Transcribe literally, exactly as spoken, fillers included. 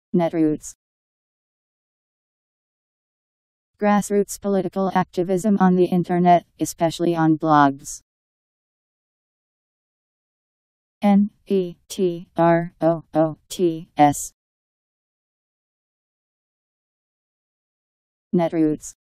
Netroots. Grassroots political activism on the internet, especially on blogs. N E T R O O T S. Netroots.